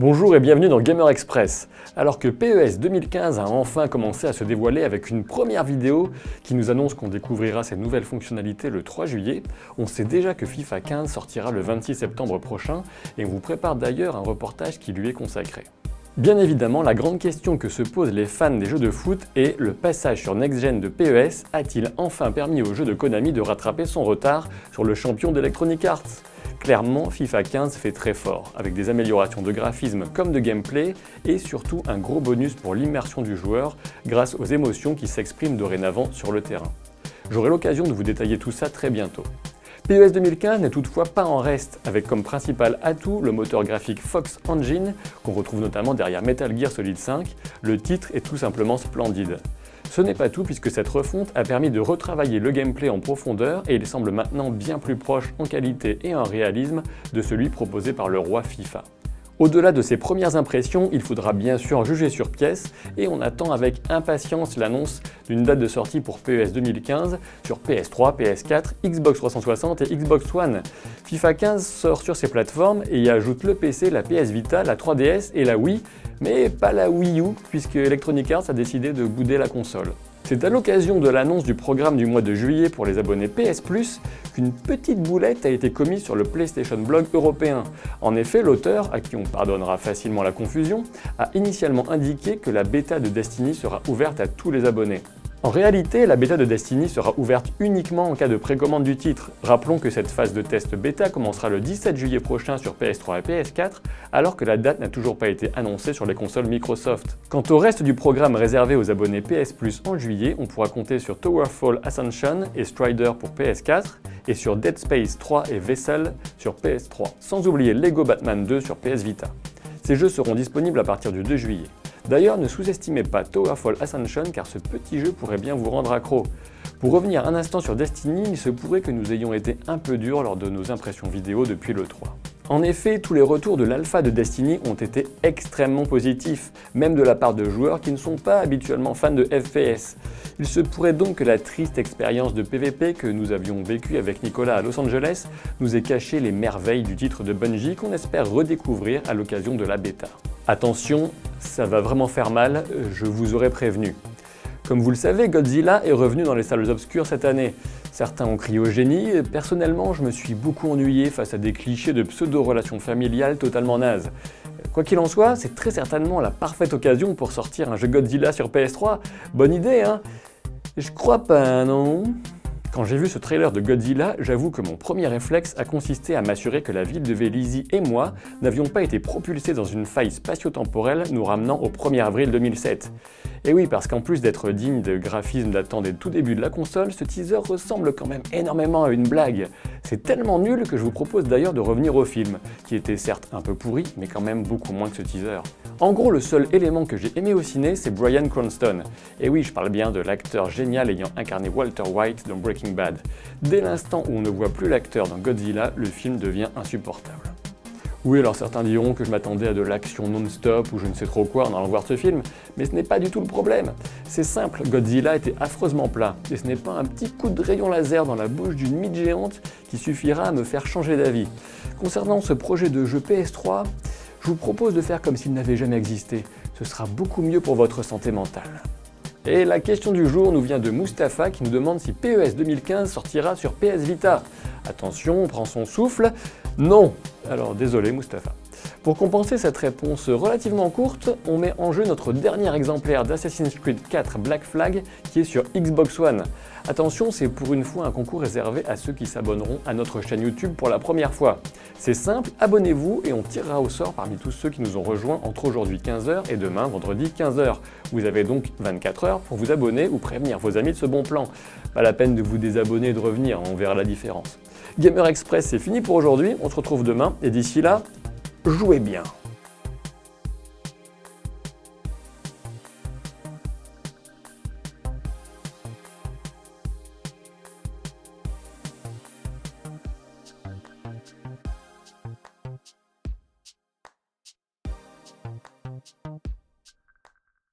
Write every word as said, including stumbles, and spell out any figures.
Bonjour et bienvenue dans Gamer Express. Alors que P E S deux mille quinze a enfin commencé à se dévoiler avec une première vidéo qui nous annonce qu'on découvrira ses nouvelles fonctionnalités le trois juillet, on sait déjà que FIFA quinze sortira le vingt-six septembre prochain et on vous prépare d'ailleurs un reportage qui lui est consacré. Bien évidemment, la grande question que se posent les fans des jeux de foot est le passage sur Next Gen de P E S a-t-il enfin permis au jeu de Konami de rattraper son retard sur le champion d'Electronic Arts ? Clairement, FIFA quinze fait très fort, avec des améliorations de graphisme comme de gameplay et surtout un gros bonus pour l'immersion du joueur grâce aux émotions qui s'expriment dorénavant sur le terrain. J'aurai l'occasion de vous détailler tout ça très bientôt. P E S deux mille quinze n'est toutefois pas en reste, avec comme principal atout le moteur graphique Fox Engine, qu'on retrouve notamment derrière Metal Gear Solid cinq, le titre est tout simplement splendide. Ce n'est pas tout puisque cette refonte a permis de retravailler le gameplay en profondeur et il semble maintenant bien plus proche en qualité et en réalisme de celui proposé par le roi FIFA. Au-delà de ces premières impressions, il faudra bien sûr juger sur pièce et on attend avec impatience l'annonce d'une date de sortie pour P E S deux mille quinze sur P S trois, P S quatre, Xbox trois cent soixante et Xbox One. FIFA quinze sort sur ces plateformes et y ajoute le P C, la P S Vita, la trois D S et la Wii, mais pas la Wii U puisque Electronic Arts a décidé de bouder la console. C'est à l'occasion de l'annonce du programme du mois de juillet pour les abonnés P S Plus qu'une petite boulette a été commise sur le PlayStation Blog européen. En effet, l'auteur, à qui on pardonnera facilement la confusion, a initialement indiqué que la bêta de Destiny sera ouverte à tous les abonnés. En réalité, la bêta de Destiny sera ouverte uniquement en cas de précommande du titre. Rappelons que cette phase de test bêta commencera le dix-sept juillet prochain sur P S trois et P S quatre, alors que la date n'a toujours pas été annoncée sur les consoles Microsoft. Quant au reste du programme réservé aux abonnés P S Plus en juillet, on pourra compter sur Towerfall Ascension et Strider pour P S quatre, et sur Dead Space trois et Vessel sur P S trois, sans oublier Lego Batman deux sur P S Vita. Ces jeux seront disponibles à partir du deux juillet. D'ailleurs, ne sous-estimez pas Towerfall Ascension car ce petit jeu pourrait bien vous rendre accro. Pour revenir un instant sur Destiny, il se pourrait que nous ayons été un peu durs lors de nos impressions vidéo depuis le trois. En effet, tous les retours de l'alpha de Destiny ont été extrêmement positifs, même de la part de joueurs qui ne sont pas habituellement fans de F P S. Il se pourrait donc que la triste expérience de P V P que nous avions vécue avec Nicolas à Los Angeles nous ait caché les merveilles du titre de Bungie qu'on espère redécouvrir à l'occasion de la bêta. Attention, ça va vraiment faire mal, je vous aurais prévenu. Comme vous le savez, Godzilla est revenu dans les salles obscures cette année. Certains ont crié au génie, et personnellement je me suis beaucoup ennuyé face à des clichés de pseudo-relations familiales totalement nazes. Quoi qu'il en soit, c'est très certainement la parfaite occasion pour sortir un jeu Godzilla sur P S trois. Bonne idée, hein? Je crois pas, non? Quand j'ai vu ce trailer de Godzilla, j'avoue que mon premier réflexe a consisté à m'assurer que la ville de Vélizy et moi n'avions pas été propulsés dans une faille spatio-temporelle nous ramenant au premier avril deux mille sept. Et oui, parce qu'en plus d'être digne de graphismes datant des tout débuts de la console, ce teaser ressemble quand même énormément à une blague. C'est tellement nul que je vous propose d'ailleurs de revenir au film, qui était certes un peu pourri, mais quand même beaucoup moins que ce teaser. En gros, le seul élément que j'ai aimé au ciné, c'est Bryan Cranston. Et oui, je parle bien de l'acteur génial ayant incarné Walter White dans Breaking Bad. Dès l'instant où on ne voit plus l'acteur dans Godzilla, le film devient insupportable. Oui, alors certains diront que je m'attendais à de l'action non-stop ou je ne sais trop quoi en allant voir ce film, mais ce n'est pas du tout le problème. C'est simple, Godzilla était affreusement plat, et ce n'est pas un petit coup de rayon laser dans la bouche d'une mythe géante qui suffira à me faire changer d'avis. Concernant ce projet de jeu P S trois, je vous propose de faire comme s'il n'avait jamais existé. Ce sera beaucoup mieux pour votre santé mentale. Et la question du jour nous vient de Mustapha qui nous demande si P E S deux mille quinze sortira sur P S Vita. Attention, on prend son souffle. Non. Alors désolé Mustapha. Pour compenser cette réponse relativement courte, on met en jeu notre dernier exemplaire d'Assassin's Creed quatre Black Flag qui est sur Xbox One. Attention, c'est pour une fois un concours réservé à ceux qui s'abonneront à notre chaîne YouTube pour la première fois. C'est simple, abonnez-vous et on tirera au sort parmi tous ceux qui nous ont rejoints entre aujourd'hui quinze heures et demain vendredi quinze heures. Vous avez donc vingt-quatre heures pour vous abonner ou prévenir vos amis de ce bon plan. Pas la peine de vous désabonner et de revenir, on verra la différence. Gamer Express, c'est fini pour aujourd'hui, on se retrouve demain et d'ici là, jouez bien.